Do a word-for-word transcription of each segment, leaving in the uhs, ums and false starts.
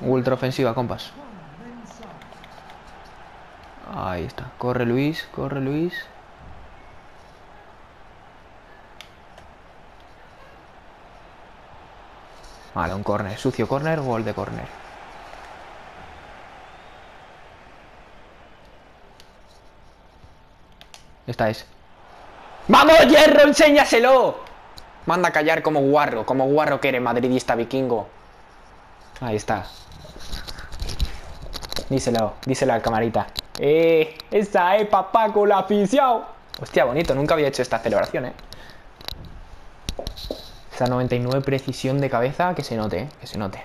Ultra ofensiva, compas. Ahí está. Corre Luis, corre Luis. Vale, un córner. Sucio córner, gol de córner. Esta es. ¡Vamos, Hierro! ¡Enséñaselo! Manda a callar como guarro. Como guarro que eres, madridista vikingo. Ahí está. Díselo, díselo al camarita. ¡Eh! ¡Esa es, papá, con la afición! Hostia, bonito. Nunca había hecho esta celebración, ¿eh? Esa noventa y nueve precisión de cabeza, que se note, ¿eh? Que se note.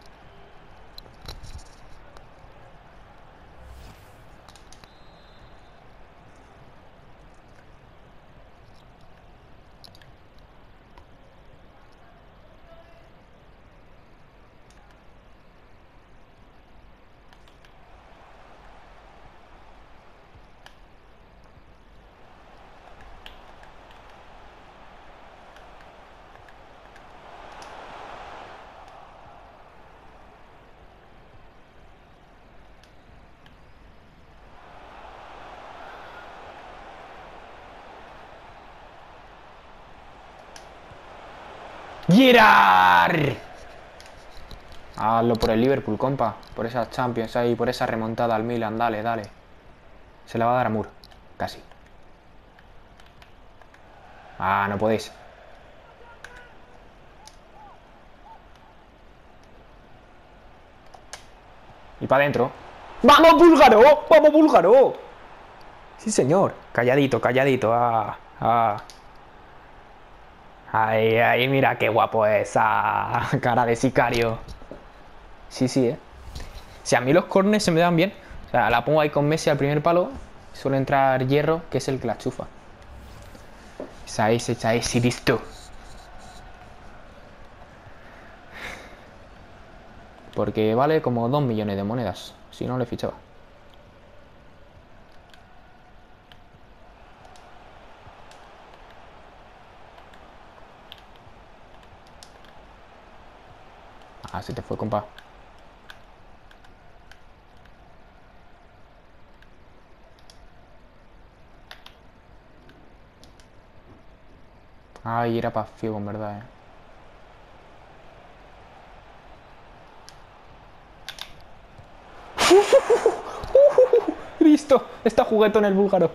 ¡Girar! Hazlo por el Liverpool, compa. Por esas Champions ahí, por esa remontada al Milan. Dale, dale. Se la va a dar a Moore. Casi. Ah, no podéis. Y para adentro. ¡Vamos, búlgaro! ¡Vamos, búlgaro! Sí, señor. Calladito, calladito. Ah, ah. Ay, ay, mira qué guapo es. Ah, cara de sicario. Sí, sí, eh. Si a mí los corners se me dan bien. O sea, la pongo ahí con Messi al primer palo. Suele entrar Hierro, que es el que la chufa. Esa es, esa es, y listo. Porque vale como dos millones de monedas. Si no, le fichaba. Ah, se te fue, compa. Ay, era para Figo, en verdad, eh. ¡Listo! Está juguetón el búlgaro.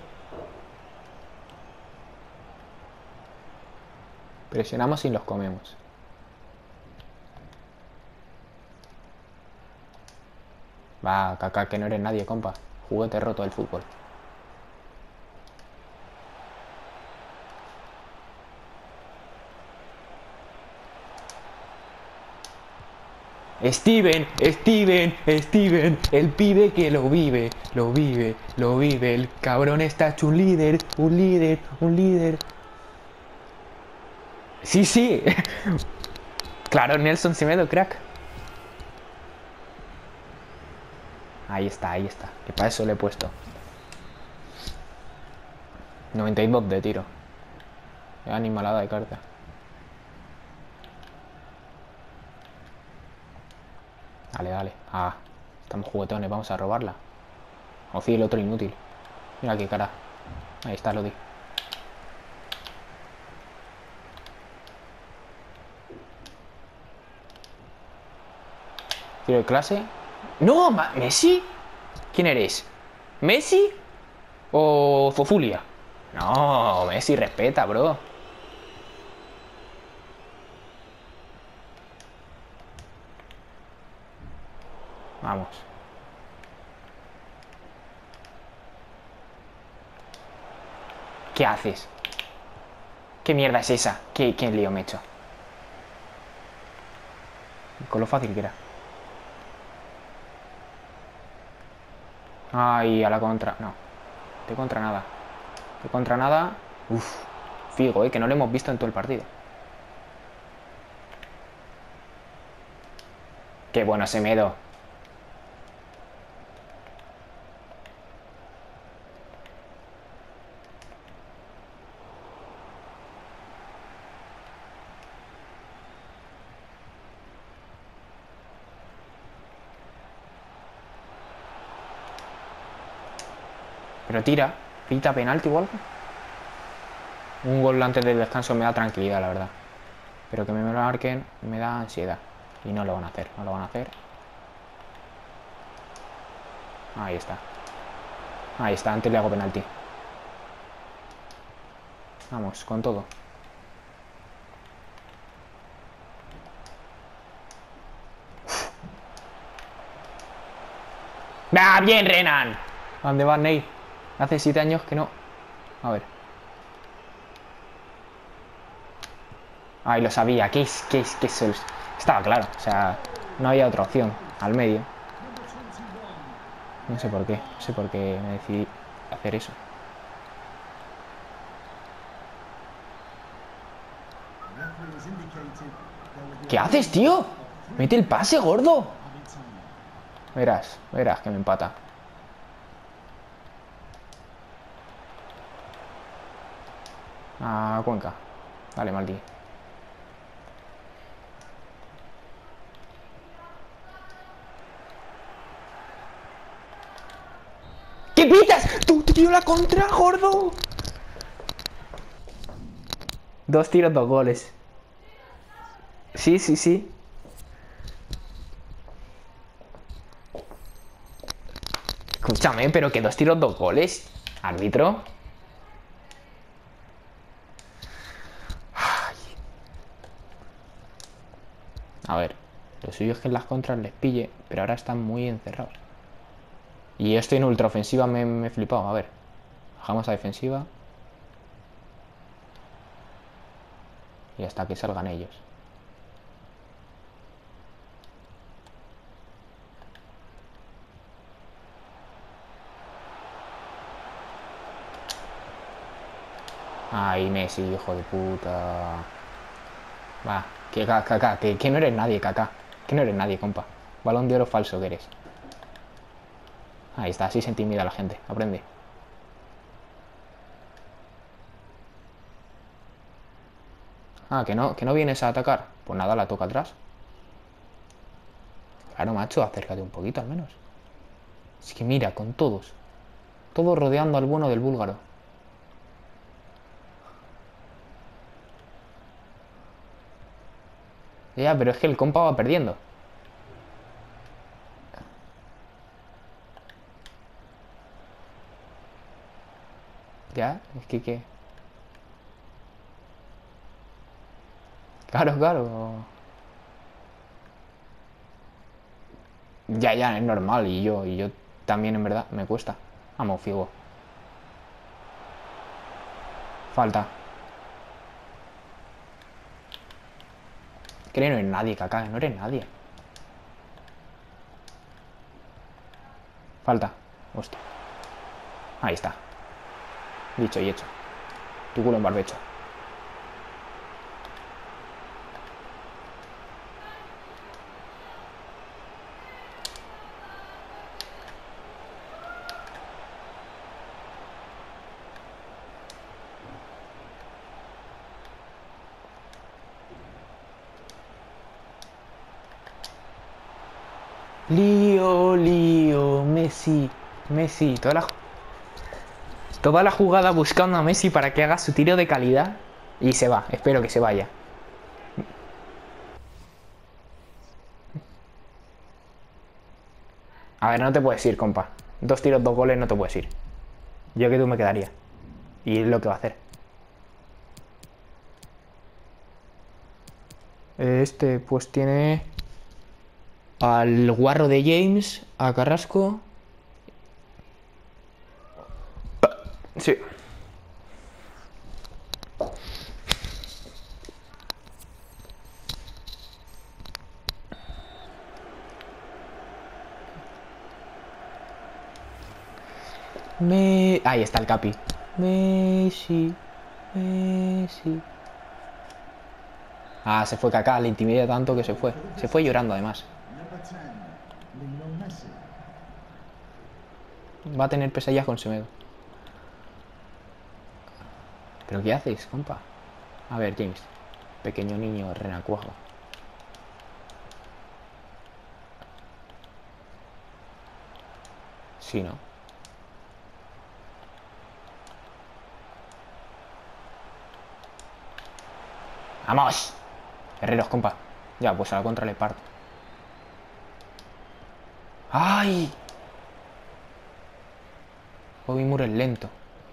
Presionamos y los comemos. Va, Kaká, que no eres nadie, compa. Juguete roto del fútbol. Steven, Steven, Steven, el pibe que lo vive, lo vive, lo vive. El cabrón está hecho un líder, un líder, un líder. Sí, sí. Claro, Nelson Semedo, crack. Ahí está, ahí está. Que para eso le he puesto. noventa y dos de tiro. Animalada de carta. Dale, dale. Ah, estamos juguetones, vamos a robarla. O sí, el otro inútil. Mira qué cara. Ahí está, Lodi. Tiro de clase. ¡No! ¿Messi? ¿Quién eres? ¿Messi? ¿O Fofulia? No, Messi, respeta, bro. Vamos. ¿Qué haces? ¿Qué mierda es esa? ¿Qué, qué lío me he hecho? Con lo fácil que era. Ay, a la contra. No. De contra nada. De contra nada. Uf. Figo, eh, que no lo hemos visto en todo el partido. Qué bueno Semedo. Pero tira. Pita penalti o algo. Un gol antes del descanso me da tranquilidad, la verdad. Pero que me lo marquen me da ansiedad. Y no lo van a hacer, no lo van a hacer. Ahí está. Ahí está, antes le hago penalti. Vamos, con todo. ¡Ah, bien, Renan! ¿Dónde va Ney? Hace siete años que no. A ver. Ay, lo sabía. ¿Qué es? ¿Qué es? ¿Qué es? Estaba claro. O sea, no había otra opción. Al medio. No sé por qué. No sé por qué me decidí hacer eso. ¿Qué haces, tío? Mete el pase, gordo. Verás, verás que me empata. A Cuenca. Vale, Maldi. ¿Qué pitas? ¡Tú te dio la contra, gordo! Dos tiros, dos goles. Sí, sí, sí. Escúchame, pero que dos tiros, dos goles. Árbitro. Ay. A ver, lo suyo es que en las contras les pille, pero ahora están muy encerrados. Y yo estoy en ultraofensiva, me, me he flipado. A ver, bajamos a defensiva. Y hasta que salgan ellos. Ay, Messi, hijo de puta. Va, que Kaká, que, que no eres nadie, Kaká. Que no eres nadie, compa. Balón de oro falso que eres. Ahí está, así se intimida a la gente. Aprende. Ah, que no, que no vienes a atacar. Pues nada, la toca atrás. Claro, macho, acércate un poquito al menos. Es que mira, con todos. Todos rodeando al bueno del búlgaro. Ya, pero es que el compa va perdiendo. Ya, es que qué. Claro, claro. Ya, ya, es normal. Y yo, y yo también, en verdad, me cuesta. Vamos, Figo. Falta. Que no eres nadie, Kaká, no eres nadie. Falta. Hostia. Ahí está. Dicho y hecho. Tu culo en barbecho. Lío, lío, Messi, Messi, toda la, toda la jugada buscando a Messi para que haga su tiro de calidad y se va, espero que se vaya. A ver, no te puedes ir, compa. Dos tiros, dos goles, no te puedes ir. Yo que tú me quedaría. Y es lo que va a hacer. Este, pues tiene al guarro de James, a Carrasco. Sí. Me... Ahí está el Capi. Messi, Messi. Ah, se fue Kaká, le intimidé tanto que se fue. Se fue llorando además. Va a tener pesadillas con Semedo. ¿Pero qué haces, compa? A ver, James. Pequeño niño renacuajo. Sí, ¿no? ¡Vamos! Guerreros, compa. Ya, pues a la contra le parto. ¡Ay! Bobby Moore es lento.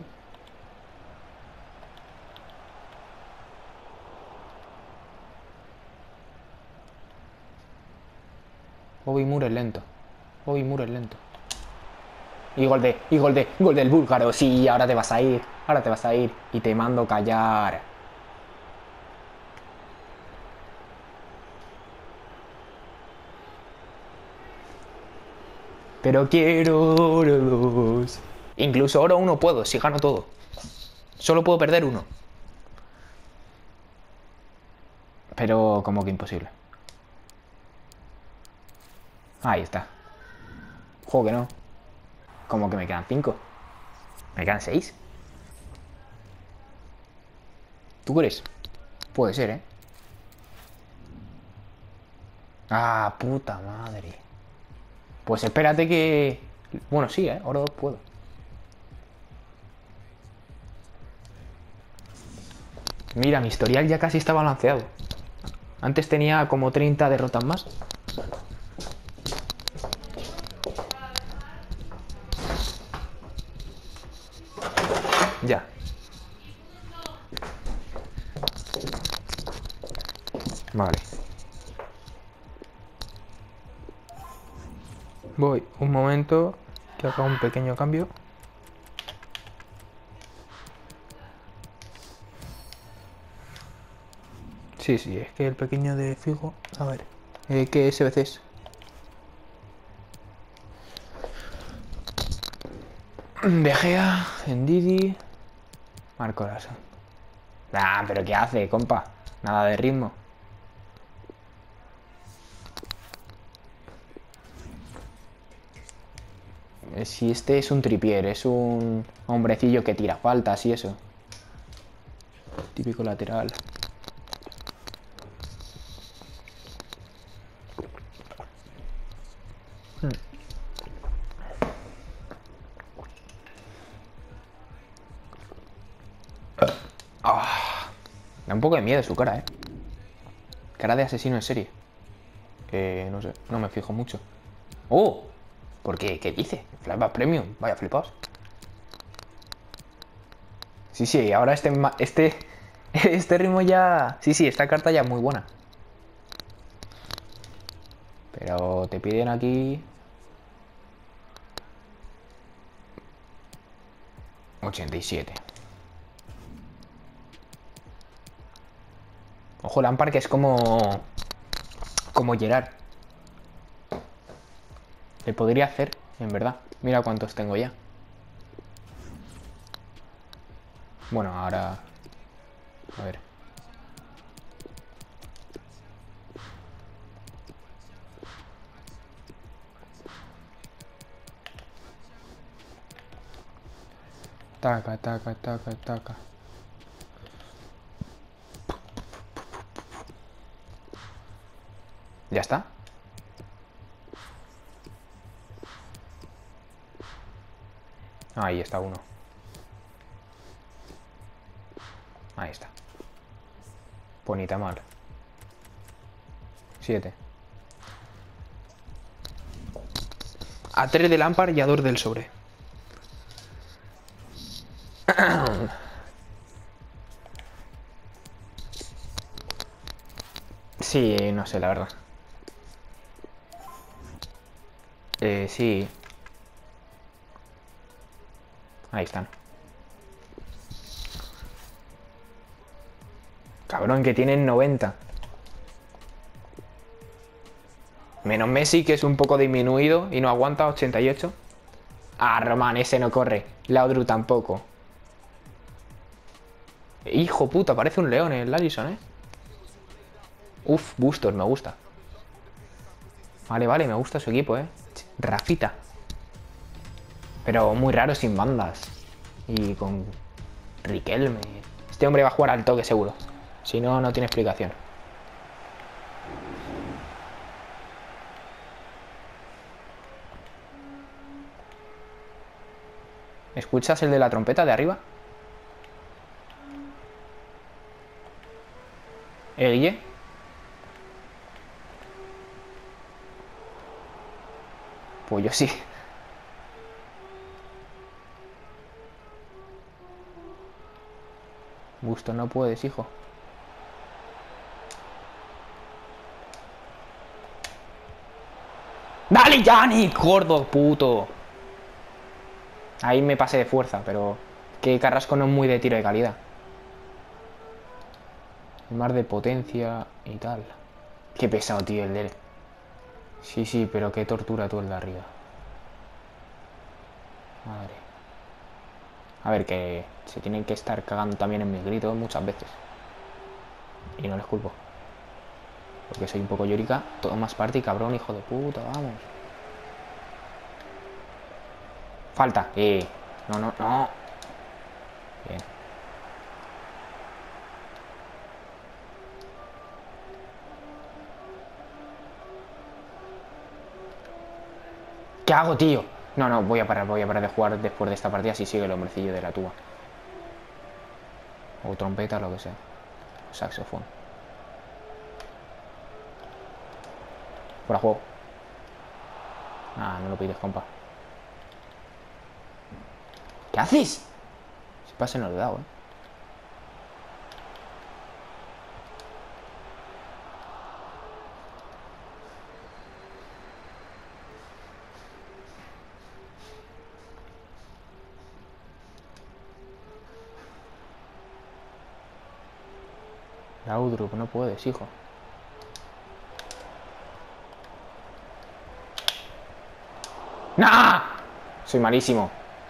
Bobby Moore es lento. Bobby Moore es lento. Y gol de, y gol de, gol del búlgaro. Sí, ahora te vas a ir. Ahora te vas a ir. Y te mando callar. Pero quiero oro dos. Incluso oro uno puedo, si gano todo. Solo puedo perder uno. Pero como que imposible. Ahí está. Juego que no. Como que me quedan cinco. Me quedan seis. ¿Tú crees? Puede ser, ¿eh? Ah, puta madre. Pues espérate que... Bueno, sí, ¿eh? Oro dos puedo. Mira, mi historial ya casi está balanceado. Antes tenía como treinta derrotas más. Ya. Vale. Voy, un momento, que haga un pequeño cambio. Sí, sí, es que el pequeño de Figo... A ver, eh, ¿qué S B C es? De Gea, Ndidi... Marco Lasso. Ah, pero ¿qué hace, compa? Nada de ritmo. Si este es un tripier, es un hombrecillo que tira faltas y eso. Típico lateral. Hmm. Ah, da un poco de miedo su cara, ¿eh? Cara de asesino en serie. Que no sé, no me fijo mucho. ¡Oh! ¿Por qué? ¿Qué dice? Flashback Premium. Vaya flipaos. Sí, sí, ahora este, este, este ritmo ya... Sí, sí, esta carta ya es muy buena. Pero te piden aquí... ochenta y siete. Ojo, Lampard, que es como... Como Gerard. Le podría hacer, en verdad. Mira cuántos tengo ya. Bueno, ahora... A ver. Taca, taca, taca, taca. ¿Ya está? Ahí está uno. Ahí está. Bonita mal. Siete. A tres de Lampard y a dos del sobre. Sí, no sé, la verdad. Eh, sí. Ahí están. Cabrón, que tienen noventa. Menos Messi, que es un poco disminuido y no aguanta ochenta y ocho. Ah, Román, ese no corre. Laudru tampoco. Hijo puta, parece un león el Alisson, ¿eh? Uf, Bustos, me gusta. Vale, vale, me gusta su equipo, ¿eh? Rafita. Pero muy raro sin bandas. Y con Riquelme. Este hombre va a jugar al toque seguro. Si no, no tiene explicación. ¿Escuchas el de la trompeta de arriba? ¿Eh, Guille? Pues yo sí. Gusto, no puedes, hijo. ¡Dale, Yannick! ¡Gordo, puto! Ahí me pasé de fuerza, pero... que Carrasco no es muy de tiro de calidad. Más de potencia y tal. Qué pesado, tío, el de él. Sí, sí, pero qué tortura tú el de arriba. Madre. A ver, que se tienen que estar cagando también en mis gritos muchas veces. Y no les culpo. Porque soy un poco llorica. Todo más parte y cabrón, hijo de puta, vamos. Falta. Eh. No, no, no. Bien. ¿Qué hago, tío? No, no, voy a parar, voy a parar de jugar después de esta partida si sigue el hombrecillo de la tuba. O trompeta, lo que sea. Saxofón. Fuera juego. Ah, no lo pides, compa. ¿Qué haces? Si pase no lo he dado, eh. Laudrup, no puedes, hijo. ¡Nah! Soy malísimo.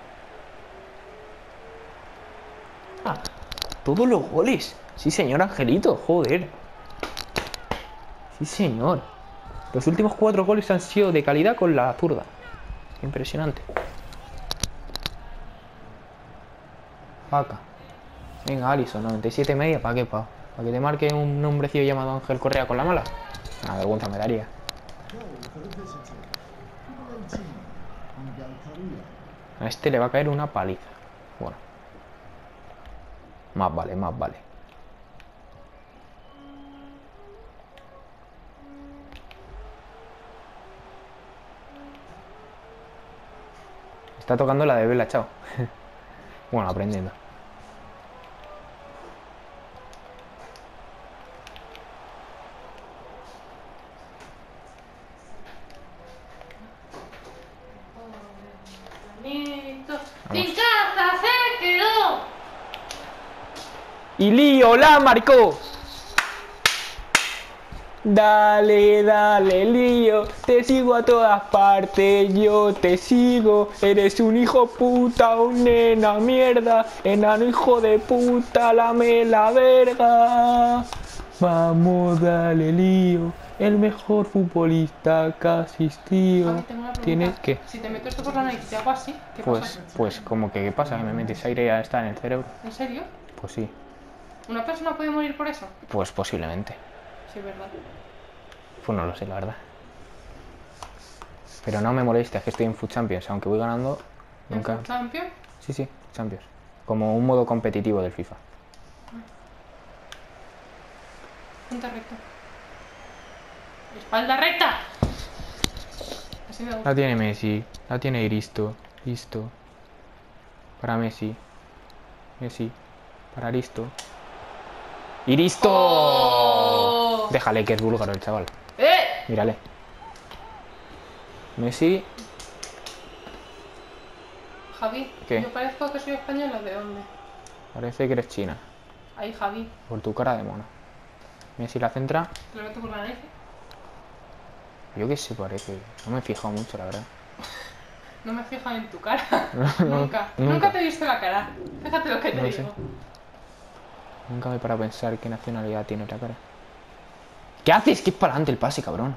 Ah, todos los goles. Sí, señor Angelito, joder. Sí, señor. Los últimos cuatro goles han sido de calidad con la zurda. Impresionante. Vaca. Venga, Alisson, noventa y siete media, ¿para qué, pa? ¿Para que te marque un hombrecillo llamado Ángel Correa con la mala? Una vergüenza me daría. A este le va a caer una paliza. Bueno. Más vale, más vale. Está tocando la de Vela, chao. Bueno, aprendiendo. ¡Sin casa se quedó! Y Lío la marcó. Dale, dale, Lío, te sigo a todas partes, yo te sigo. Eres un hijo puta, un nena mierda, enano hijo de puta, lame la verga. Vamos, dale, Lío, el mejor futbolista que ha asistido. Javi, tengo una pregunta. ¿Tienes qué? Si te meto esto por la nariz y te hago así, ¿qué Pues, pasa? pues, como que, ¿qué pasa? ¿Que me metes aire y ya está en el cerebro? ¿En serio? Pues sí, ¿Una persona puede morir por eso? pues posiblemente. Sí, es verdad. Pues no lo sé, la verdad. Pero no me molestes, que estoy en Food Champions. Aunque voy ganando, nunca... ¿En Champions? Sí, sí, Champions. Como un modo competitivo del FIFA. Punta recta. ¡Espalda recta! Así me gusta. La tiene Messi, la tiene Iristo. Listo. Para Messi. Messi. Para Aristo. ¡Iristo! ¡Oh! Déjale que es búlgaro el chaval. ¡Eh! Mírale. Messi. Javi, ¿Qué? ¿yo parezco que soy española? ¿De dónde? Parece que eres china. Ahí, Javi. Por tu cara de mono. Messi la centra. ¿Te lo meto por la nariz? Yo qué sé, parece. No me he fijado mucho, la verdad. No me fijo en tu cara. No, nunca. nunca. Nunca te he visto la cara. Fíjate lo que te No sé. digo. Nunca me he parado a pensar qué nacionalidad tiene otra cara. ¿Qué haces? Que es para adelante el pase, cabrón.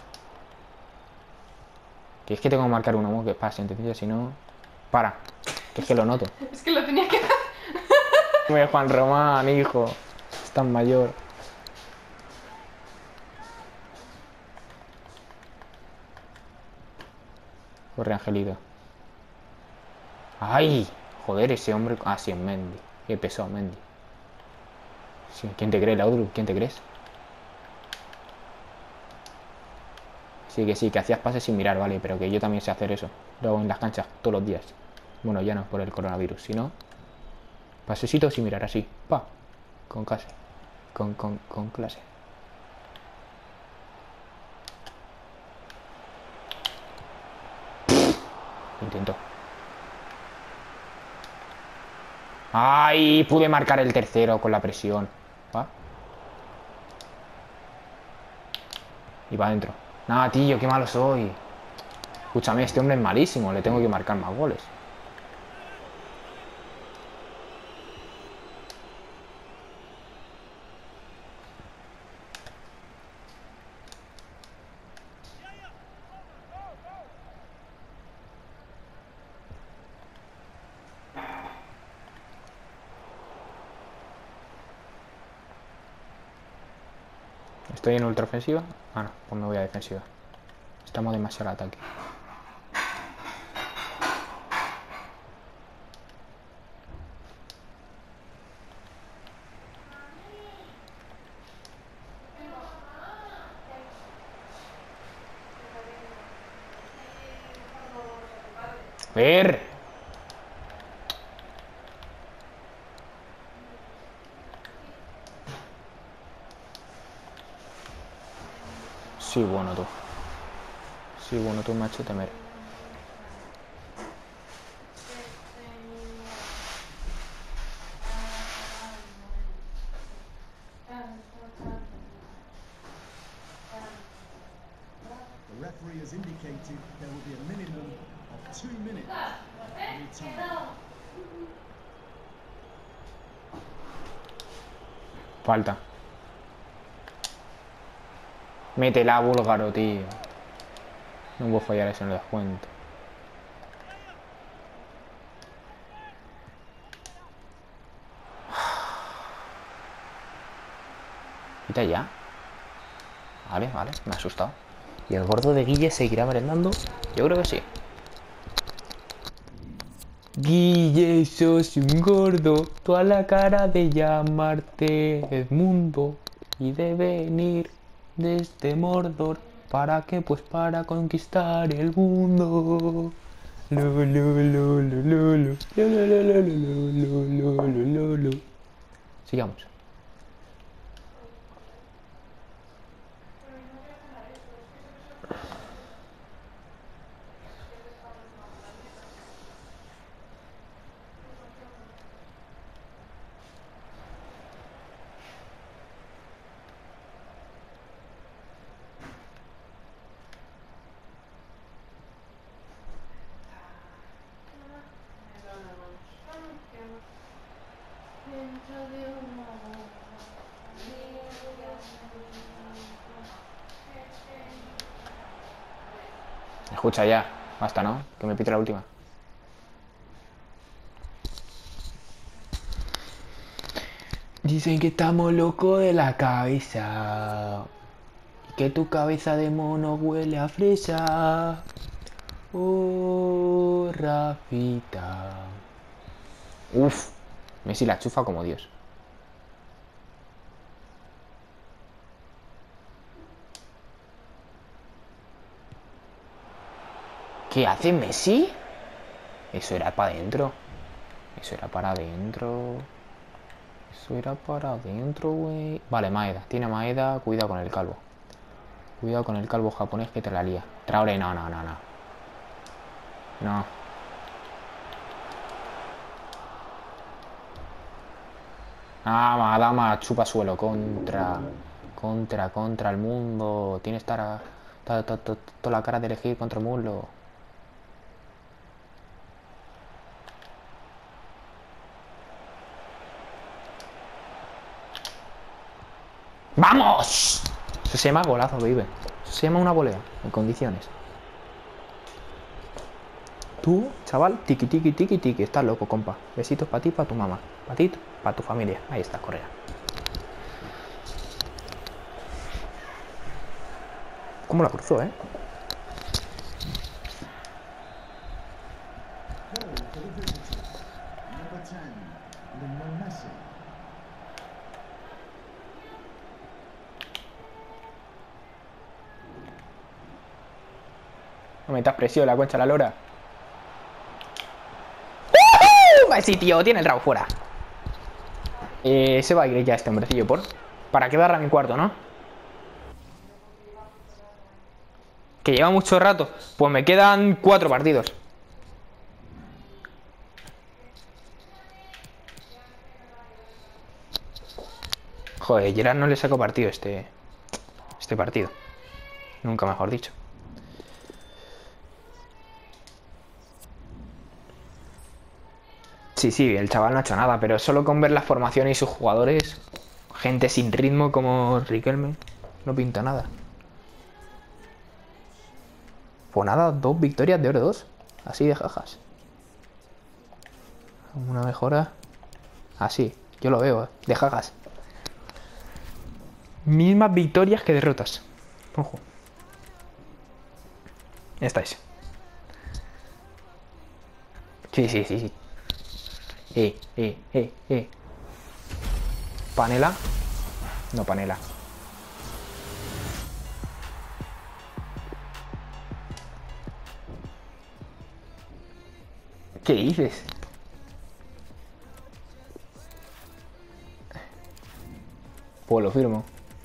Que es que tengo que marcar uno que pase, ¿entendido? Si no... Para. Que es que lo noto. Es que lo tenía que... Hombre, Juan Román, hijo. Es tan mayor. Corre, Angelito. ¡Ay! Joder, ese hombre... Ah, sí, es Mendy. Qué pesado, Mendy. Sí, ¿quién te cree, Laudrup? ¿Quién te crees? Sí, que sí, que hacías pases sin mirar, vale, pero que yo también sé hacer eso. Lo hago en las canchas todos los días. Bueno, ya no por el coronavirus, sino pasecito sin mirar, así, pa, con clase, con, con, con clase. Intento. ¡Ay! Pude marcar el tercero con la presión. ¿Va? Y va adentro. Nada, tío, qué malo soy. Escúchame, este hombre es malísimo. Le tengo que marcar más goles. ¿Estoy en ultraofensiva? Ah, no, pues me voy a defensiva. Estamos demasiado al ataque. ¡Ver! Sí, bueno tú. Sí, bueno tú me has hecho temer. The referee has indicated there will be a minimum of two minutes of time. Falta. Métela, búlgaro, tío. No puedo fallar eso en el descuento. Quita ya. Vale, vale, me ha asustado. ¿Y el gordo de Guille seguirá merendando? Yo creo que sí. Guille, sos un gordo, toda la cara de llamarte Edmundo y de venir desde Mordor. ¿Para qué? Pues para conquistar el mundo. Lo, lo, lo, lo, lo, lo, lo, lo, lo, lo, lo, lo, lo, lo. Sigamos. Escucha ya, basta, ¿no? Que me pite la última. Dicen que estamos locos de la cabeza. Que tu cabeza de mono huele a fresa. Oh, Rafita. Uf, Messi la chufa como Dios. ¿Qué hace Messi? Eso era para adentro. Eso era para adentro. Eso era para adentro, güey. Vale, Maeda. Tiene Maeda. Cuidado con el calvo. Cuidado con el calvo japonés que te la lía. Traore, no, no, no, no. No. Ah, madama, chupa suelo. Contra. Contra, contra el mundo. Tiene estar toda la cara de elegir contra el mundo. ¡Vamos! Eso se llama golazo, baby. Eso se llama una volea, en condiciones. Tú, chaval, tiki, tiki, tiki, tiki. Estás loco, compa. Besitos para ti, para tu mamá. Para ti, para tu familia. Ahí está, Correa. ¿Cómo la cruzó, eh? Goal for the visitors. Number ten, Lionel Messi. No metas presión, la concha la lora. ¡Uh! Sí, tío, tiene el rabo fuera. Eh, se va a ir ya este hombrecillo por... Para que barra mi cuarto, ¿no? Que lleva mucho rato. Pues me quedan cuatro partidos. Joder, Gerard no le saco partido este... Este partido. Nunca mejor dicho. Sí, sí, el chaval no ha hecho nada, pero solo con ver la formación y sus jugadores, gente sin ritmo como Riquelme, no pinta nada. Pues nada, dos victorias de oro dos, así de jajas. Una mejora, así, yo lo veo, de jajas. Mismas victorias que derrotas. Ojo. Ya estáis. Sí, sí, sí, sí. Eh, eh, eh, eh. Panela. No, panela. ¿Qué dices? Pues lo firmo.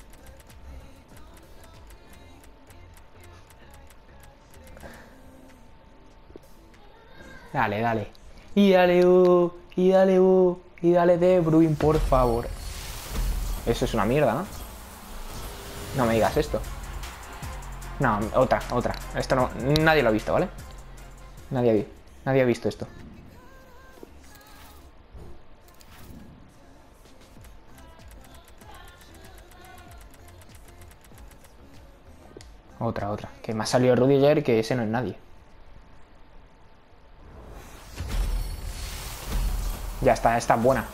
Dale, dale. Y dale, uh, y dale, uh, y dale De Bruyne, por favor. Eso es una mierda, ¿no? No me digas esto. No, otra, otra. Esto no, nadie lo ha visto, ¿vale? Nadie ha, vi- nadie ha visto esto. Otra, otra. Que me ha salido Rudiger, que ese no es nadie. Ya está, está buena.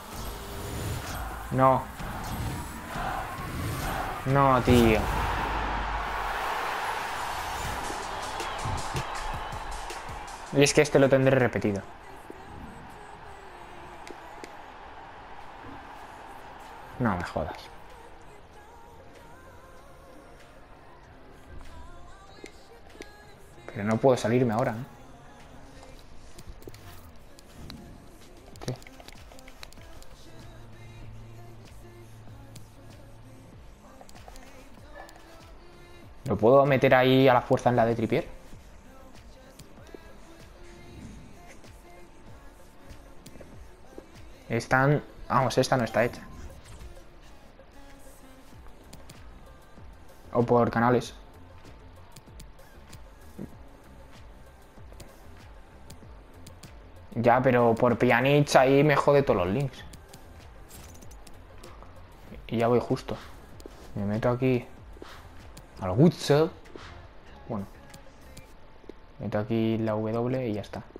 No. No, tío. Y es que este lo tendré repetido. No me jodas. Pero no puedo salirme ahora, ¿no? ¿Qué? ¿Lo puedo meter ahí a la fuerza en la de Trippier? Están... Vamos, esta no está hecha. O por canales. Ya, pero por Pjanic ahí me jode todos los links. Y ya voy justo. Me meto aquí al Witzel. Bueno. Meto aquí la W y ya está.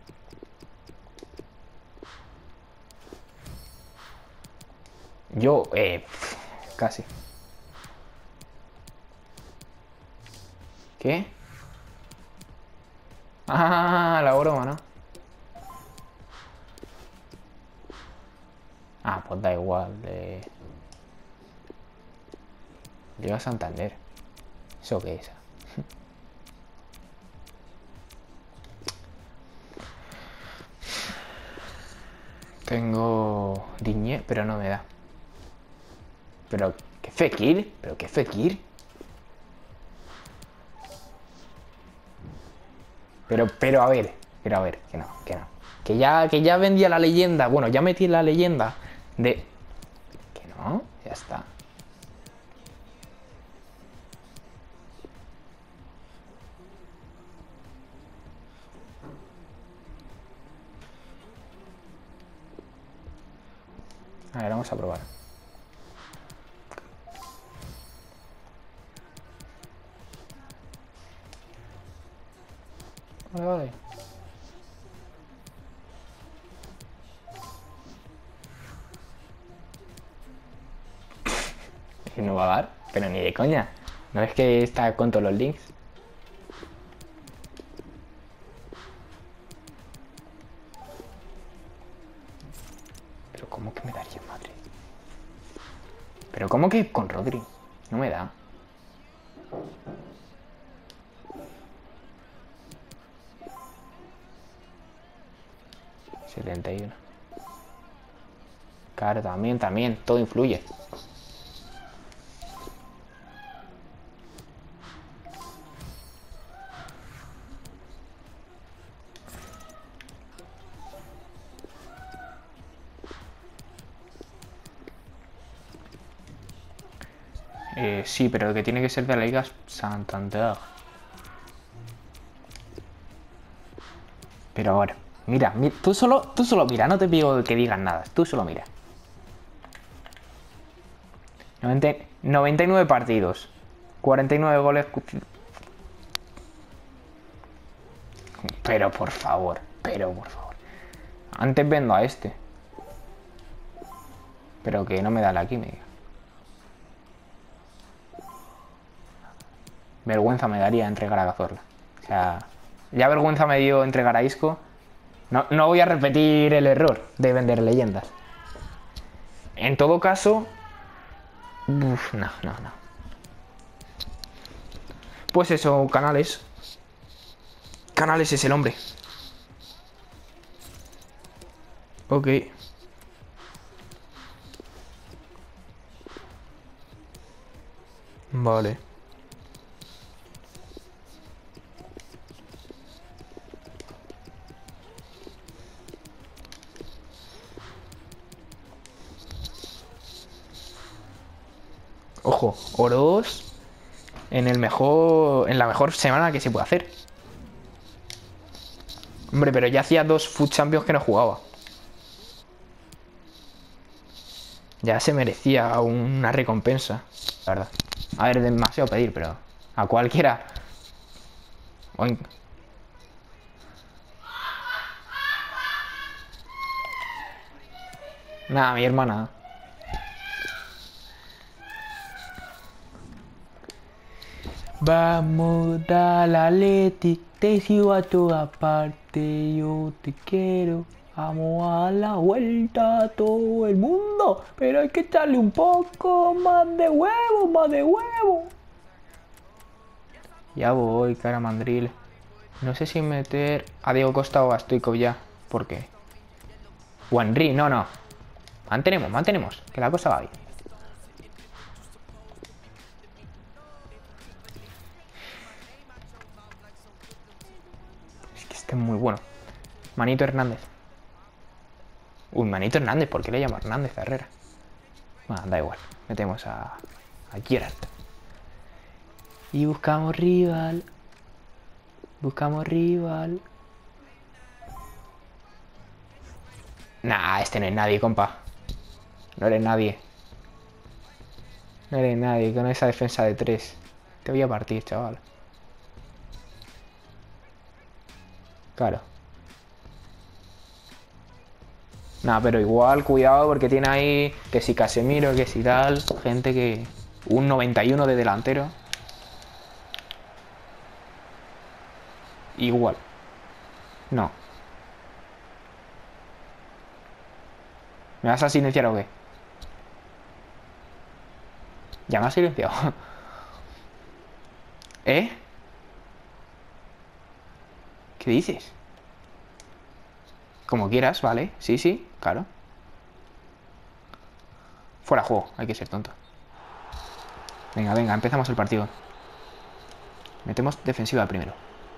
Yo, eh, casi. ¿Qué? Ah, la broma, ¿no? Ah, pues da igual. Eh... Liga Santander. ¿Eso qué es? Tengo Diñé, pero no me da. Pero, ¿qué Fekir? ¿Pero qué Fekir? Pero, pero a ver, pero a ver, que no, que no. Que ya, que ya vendía la leyenda. Bueno, ya metí la leyenda de... Que no, ya está. A ver, vamos a probar. Vale, vale. No va a dar, pero ni de coña. No es que está con todos los links. Pero ¿cómo que me daría madre? Pero ¿cómo que con Rodri? No me da. setenta y uno. Claro, también, también. Todo influye. Eh, sí, pero el que tiene que ser de la Liga es Santander. Pero ahora, mira, mi- tú solo, tú solo mira, no te pido que digas nada, tú solo mira. noventa noventa y nueve partidos, cuarenta y nueve goles. Pero por favor, pero por favor. Antes vendo a este. Pero que no me da la química. Vergüenza me daría entregar a Cazorla. O sea, ya vergüenza me dio entregar a Isco. No, no voy a repetir el error de vender leyendas. En todo caso... Uf, no, no, no. Pues eso, Canales. Canales es el hombre. Ok. Vale. Ojo, Oroz en el mejor. En la mejor semana que se puede hacer. Hombre, pero ya hacía dos Food Champions que no jugaba. Ya se merecía una recompensa, la verdad. A ver, demasiado pedir, pero a cualquiera. Oink. Nada, mi hermana. Vamos, dale, Atleti, te sigo a toda parte, yo te quiero. Vamos a la vuelta a todo el mundo, pero hay que echarle un poco más de huevo, más de huevo. Ya voy, cara mandril. No sé si meter a Diego Costa o a Stoichkov ya. ¿Por qué? O a Henry, no, no. Mantenemos, mantenemos, que la cosa va bien. Es que este es muy bueno. Manito Hernández. Uy, Manito Hernández, ¿por qué le llamo Hernández a Herrera? Bueno, da igual, metemos a, a Gerard. Y buscamos rival. Buscamos rival. Nah, este no es nadie, compa. No eres nadie. No eres nadie con esa defensa de tres. Te voy a partir, chaval. Claro. Nah, pero igual, cuidado, porque tiene ahí que si Casemiro, que si tal. Gente que... Un noventa y uno de delantero. Igual. No. ¿Me vas a silenciar o qué? Ya me has silenciado. ¿Eh? ¿Qué dices? Como quieras, vale. Sí, sí, claro. Fuera juego, hay que ser tonto. Venga, venga, empezamos el partido. Metemos defensiva primero.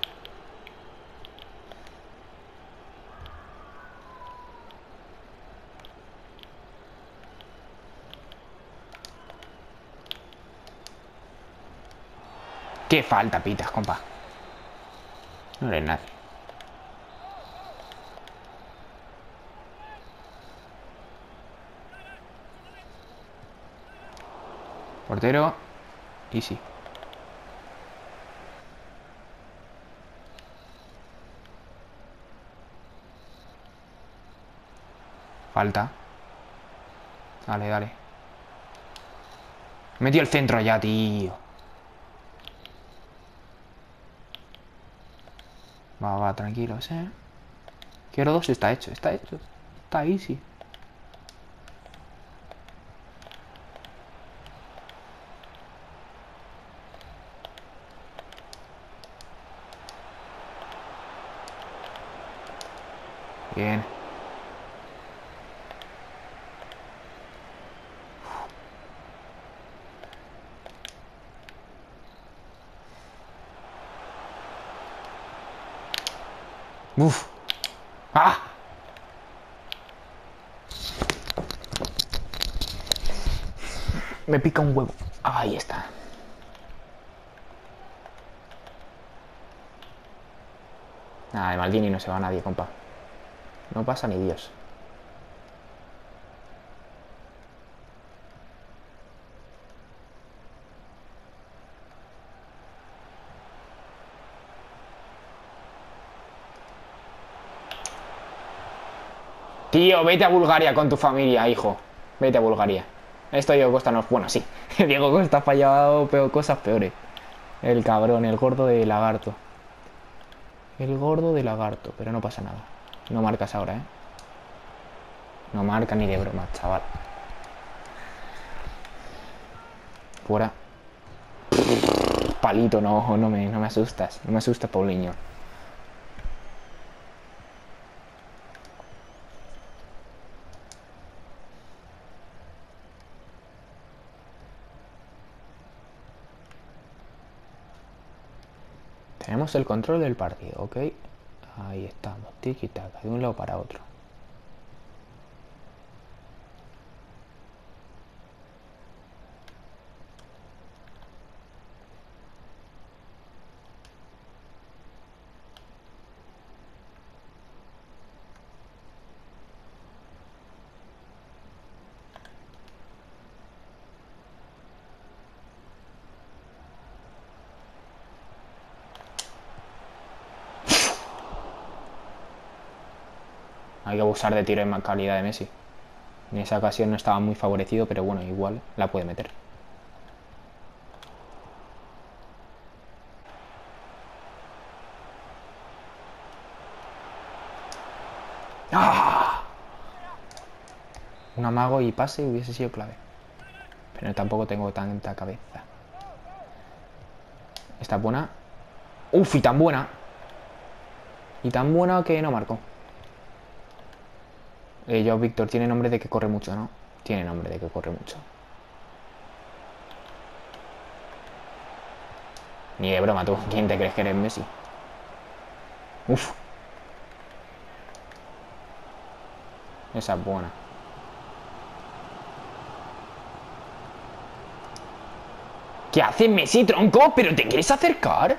¿Qué falta pitas, compa? No eres nadie. Portero. Y sí. Falta. Dale, dale. Metió el centro ya, tío. Va, va, tranquilos, eh. Quiero dos, está hecho, está hecho. Está easy. Bien. Uf. ¡Ah! Me pica un huevo. Ahí está. Nada, de Maldini no se va nadie, compa. No pasa ni Dios. Tío, vete a Bulgaria con tu familia, hijo. Vete a Bulgaria. Esto Diego Costa no... Bueno, sí. Diego Costa ha fallado peor, cosas peores. El cabrón, el gordo de lagarto. El gordo de lagarto. Pero no pasa nada. No marcas ahora, ¿eh? No marca ni de broma, chaval. Fuera. Palito, no, no me, no me asustas. No me asustas, Paulinho. Tenemos el control del partido, ¿ok? Ahí estamos, tiki-taka, de un lado para otro. Hay que abusar de tiro en más calidad de Messi. En esa ocasión no estaba muy favorecido, pero bueno, igual la puede meter. ¡Ah! Un amago y pase hubiese sido clave. Pero tampoco tengo tanta cabeza. Está buena. Uf, y tan buena. Y tan buena que no marcó. Eh, yo, Víctor, tiene nombre de que corre mucho, ¿no? Tiene nombre de que corre mucho. Ni de broma, tú. ¿Quién te crees que eres Messi? Uf. Esa es buena. ¿Qué hace Messi, tronco? ¿Pero te quieres acercar?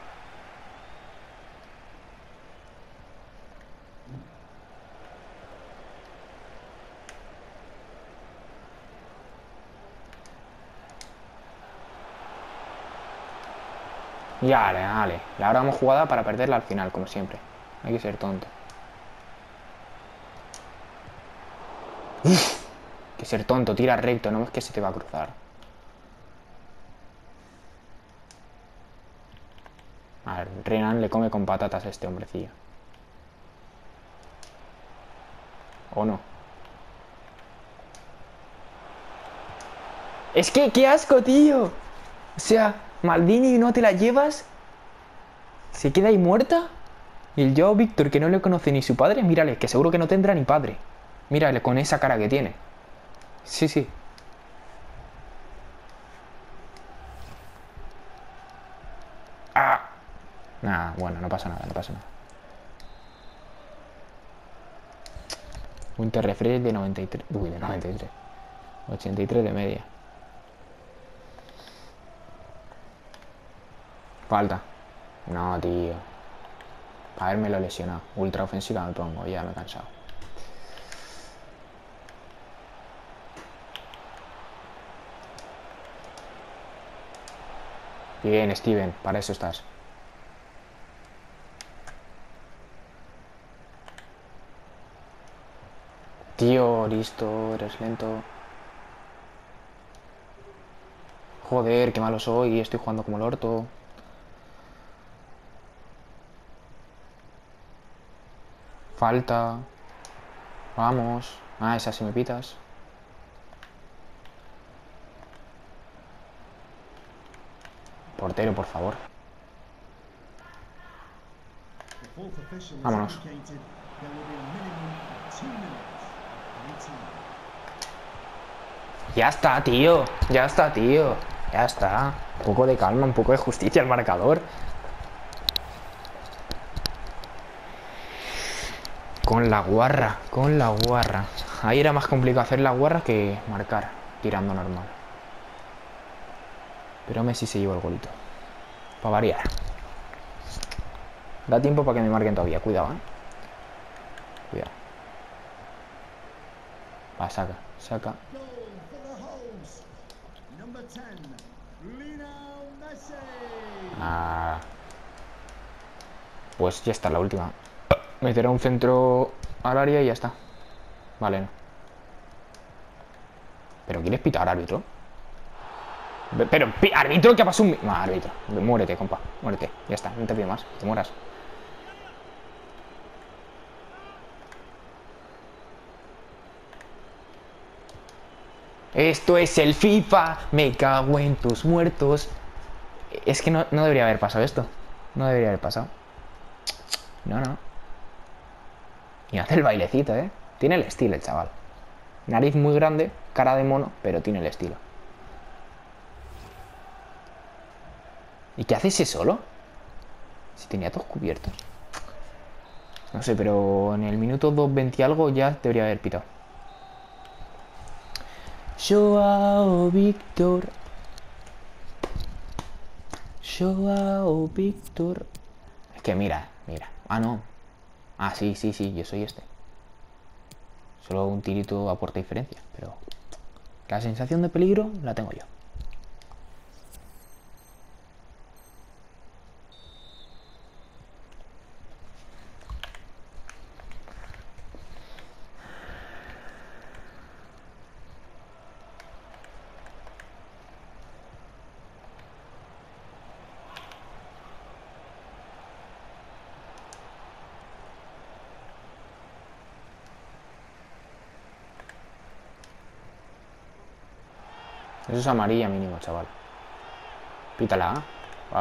Y vale, vale. Y ahora hemos jugado para perderla al final, como siempre. Hay que ser tonto. Uf, hay que ser tonto, tira recto, no es que se te va a cruzar. A ver, Renan le come con patatas a este hombrecillo. ¿O no? Es que, qué asco, tío. O sea, Maldini, ¿no te la llevas? ¿Se queda ahí muerta? Y el Joao Víctor, que no le conoce ni su padre, mírale, que seguro que no tendrá ni padre. Mírale con esa cara que tiene. Sí, sí. Ah. Nada, bueno, no pasa nada, no pasa nada. Winter Refresh de noventa y tres. Uy, de noventa y tres. ochenta y tres de media. Falta. No, tío. Para haberme lesionado. Ultra ofensiva me pongo, ya me he cansado. Bien, Steven, para eso estás. Tío, listo, eres lento. Joder, qué malo soy, estoy jugando como el orto. Falta. Vamos. Ah, esa si me pitas. Portero, por favor. Vámonos. Ya está, tío. Ya está, tío. Ya está. Un poco de calma, un poco de justicia al marcador. Con la guarra, con la guarra. Ahí era más complicado hacer la guarra que marcar, tirando normal. Pero Messi se llevó el golito. Para variar. Da tiempo para que me marquen todavía, cuidado, ¿eh? Cuidado. Va, saca, saca. Goal for the Holes. Number ten, Lionel Messi. Ah. Pues ya está la última. Meterá un centro al área y ya está. Vale, no. ¿Pero quieres pitar, árbitro? Pero, árbitro, ¿qué ha pasado? No, árbitro, muérete, compa, muérete. Ya está, no te pido más, te mueras. Esto es el FIFA, me cago en tus muertos. Es que no, no debería haber pasado esto. No debería haber pasado. No, no. Y hace el bailecito, ¿eh? Tiene el estilo el chaval. Nariz muy grande, cara de mono, pero tiene el estilo. ¿Y qué hace ese solo? Si tenía todos cubiertos. No sé, pero en el minuto dos veinte algo ya debería haber pitado. Joao Víctor. Joao Víctor. Es que mira, mira. Ah, no. Ah, sí, sí, sí, yo soy este. Solo un tirito aporta diferencia, pero la sensación de peligro la tengo yo. Eso es amarilla mínimo, chaval. Pítala, ¿eh? Va.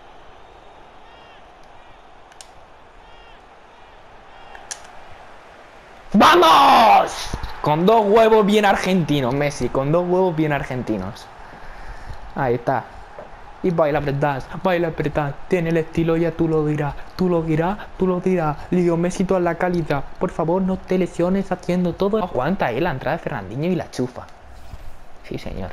¡Vamos! Con dos huevos bien argentinos, Messi. Con dos huevos bien argentinos. Ahí está. Y baila apretás, baila apretás. Tiene el estilo, ya tú lo dirás. Tú lo dirás, tú lo dirás. Lío Messi toda la calidad. Por favor, no te lesiones haciendo todo. Aguanta ahí la entrada de Fernandinho y la chufa. Sí, señor.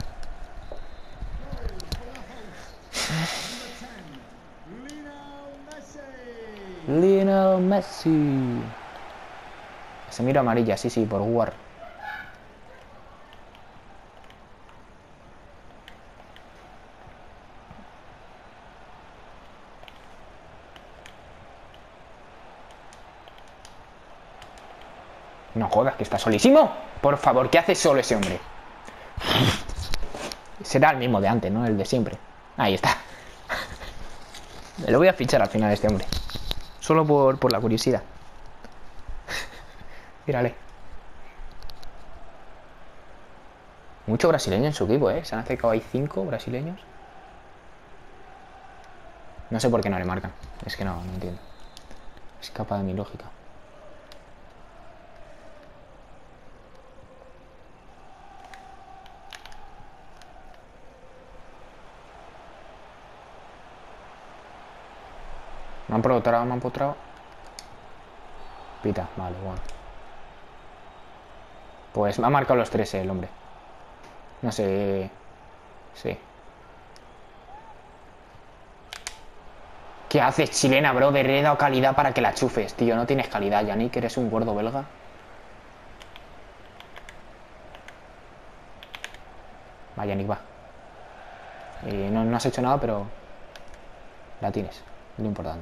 Lionel Messi. Se mira amarilla, sí, sí, por War. No jodas, que está solísimo. Por favor, ¿qué hace solo ese hombre? Será el mismo de antes, ¿no? El de siempre. Ahí está. Me lo voy a fichar al final a este hombre. Solo por, por la curiosidad. Mírale. Mucho brasileño en su equipo, ¿eh? Se han acercado ahí cinco brasileños. No sé por qué no le marcan. Es que no, no entiendo. Escapa de mi lógica. Me han empotrado, me han empotrado. Pita, vale, bueno. Pues me ha marcado los tres el hombre. No sé. Sí. ¿Qué haces, chilena, bro? De he dado calidad para que la chufes, tío. No tienes calidad, Yannick, eres un gordo belga. Va, Yannick, va. Eh, no, no has hecho nada, pero la tienes. Es lo importante.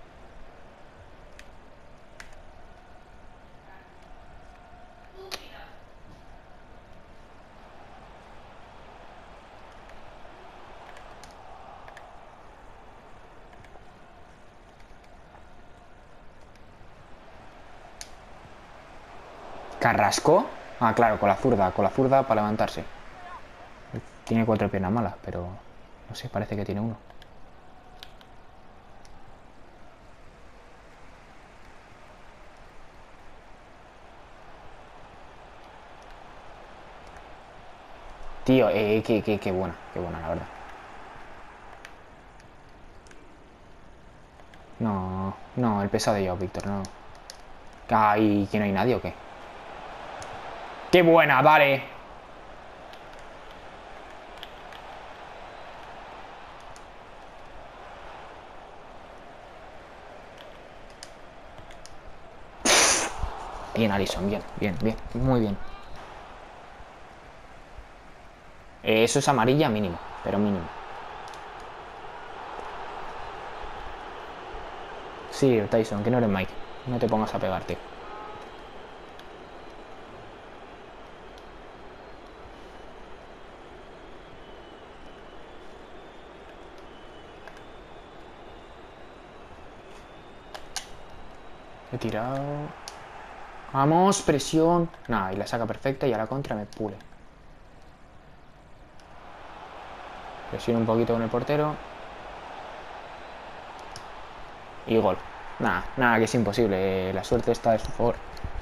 ¿Carrasco? Ah, claro, con la zurda, con la zurda para levantarse. Tiene cuatro piernas malas, pero no sé, parece que tiene uno. Tío, eh, qué, qué, qué buena, qué buena, la verdad. No, no, el pesado de yo, Víctor, no. Ay, ¿que no hay nadie o qué? ¡Qué buena! Vale. Bien, Alisson, bien, bien, bien, muy bien. Eh, eso es amarilla mínimo, pero mínimo. Sí, Tyson, que no eres Mike. No te pongas a pegarte. He tirado. Vamos, presión. Nada, y la saca perfecta y a la contra me pule. Presión un poquito con el portero. Y gol. Nada, nada, que es imposible. La suerte está de su favor.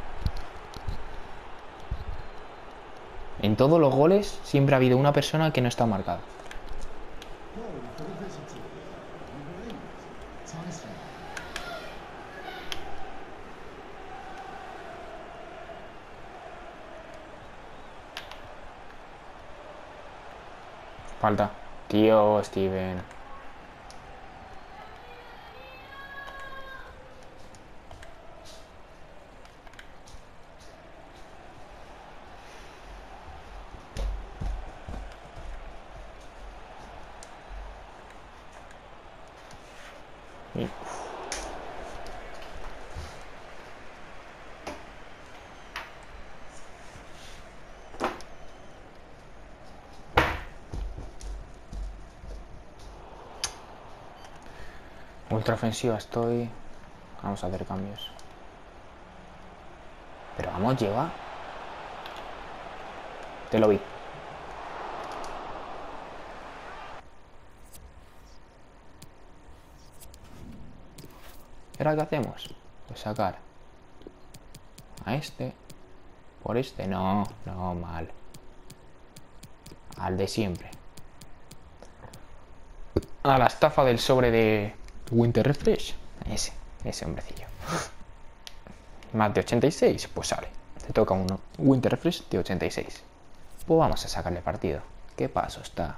En todos los goles siempre ha habido una persona que no está marcada. Goal for the visitors. Number eight, Tyson. Falta. Tío, Steven. Y- Ultra ofensiva estoy. Vamos a hacer cambios. Pero vamos, lleva. Te lo vi. ¿Y ahora qué hacemos? Pues sacar a este por este. No, no, mal. Al de siempre. A la estafa del sobre de Winter Refresh. Ese, ese hombrecillo. Más de ochenta y seis, pues sale. Te toca uno. Winter Refresh de ochenta y seis. Pues vamos a sacarle partido. ¿Qué paso está?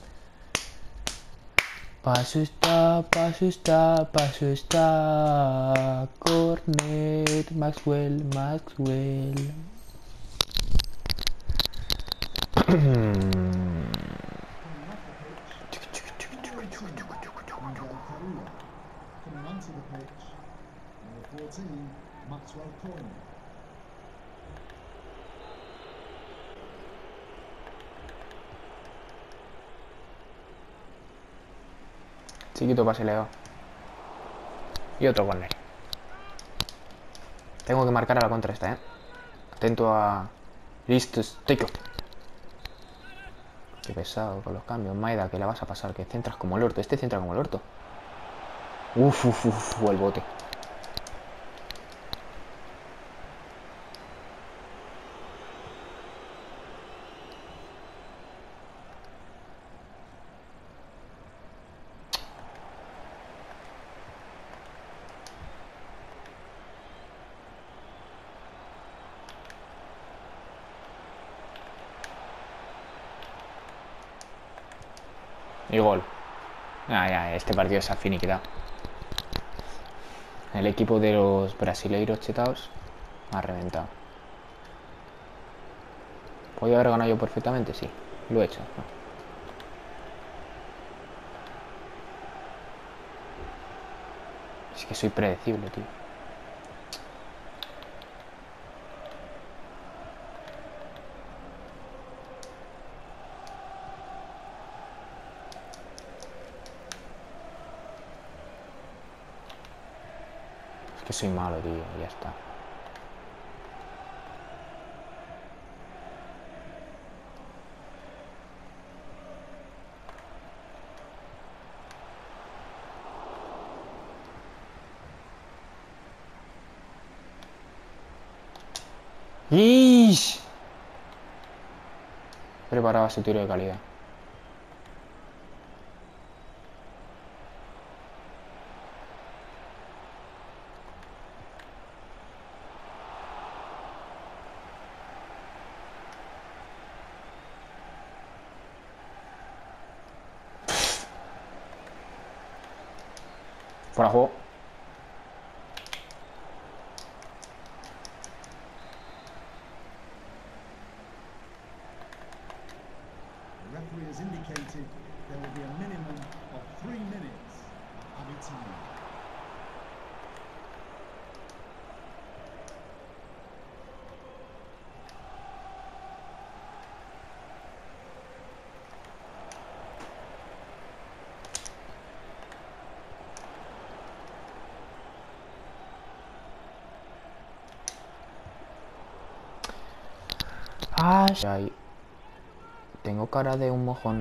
Paso está, paso está, paso está. Cornet, Maxwell, Maxwell. Coming off the pitch, Angel Carrillo. Coming onto the pitch, number fourteen, Maxwell Cornet. Chiquito pase Leo. Y otro corner. Tengo que marcar a la contra esta, ¿eh? Atento a... Listos, take. Qué pesado con los cambios. Maeda, que la vas a pasar, que centras como el orto. Este centra como el orto. Uf, uf, uf, el bote. Y gol. Ah, ya, este partido se ha finiquitado. El equipo de los brasileiros chetados ha reventado. ¿Podría haber ganado yo perfectamente? Sí, lo he hecho. No. Es que soy predecible, tío. Es que soy malo, tío. Ya está. ¡Ish! Preparaba ese tiro de calidad. Fuera de juego. The referee has indicated there will be a minimum of three minutes of added time. Ah, ay. Tengo cara de un mojón.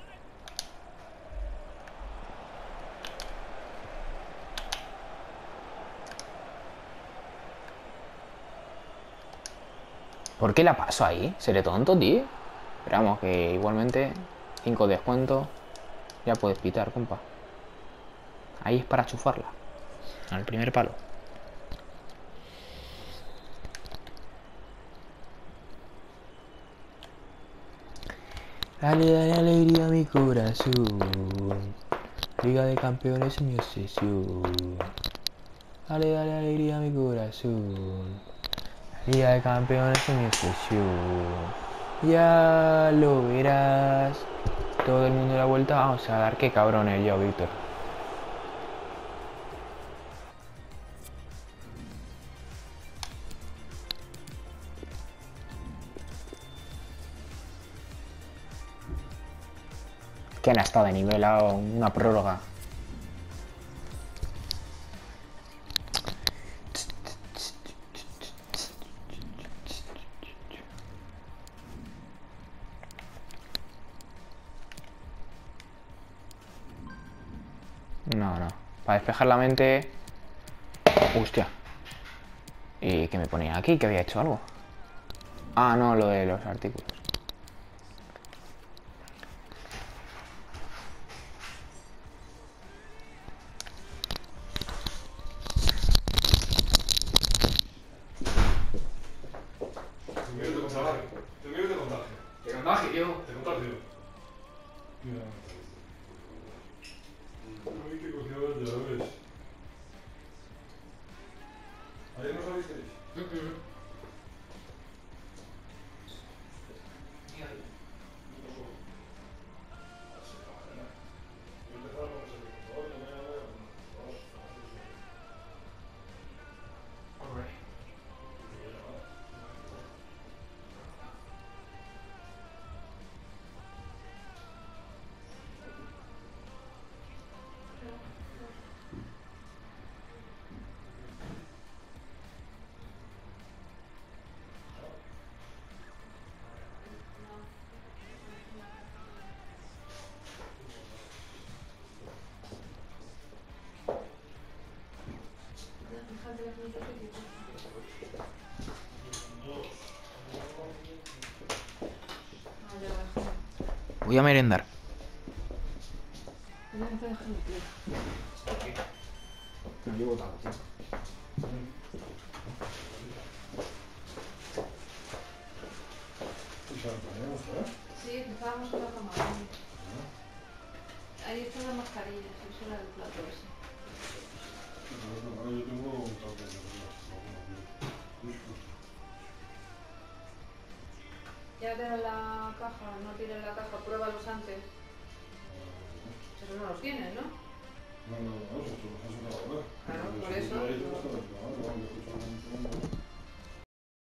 ¿Por qué la paso ahí? ¿Seré tonto, tío? Pero vamos, que igualmente cinco descuentos. Ya puedes pitar, compa. Ahí es para chufarla. Al primer palo. Dale, dale alegría a mi corazón. Liga de Campeones es mi obsesión. Dale, dale alegría a mi corazón. Liga de Campeones es mi obsesión. Ya lo verás. Todo el mundo da la vuelta. Vamos a dar qué cabrones yo, Víctor. ¿Quién ha estado de nivel a una prórroga? No, no. Para despejar la mente... Hostia. ¿Y qué me ponía aquí? ¿Que había hecho algo? Ah, no, lo de los artículos. Te contagio. Te miro de contagio. ¿Te contagio? Te contagio. Mira. Uy, qué cogido las llaves. ¿Ayer no salisteis? Voy a merendar. No llevo tanto tiempo. Sí, empezábamos con la cámara. Ahí están las mascarillas, eso era el plato ese. Yo tengo un cambio de Ya tienes la caja, no tienes la caja, pruébalos antes. Pero no los tienes, ¿no? No, no, no, eso lo has sacado ahora. Claro, por eso.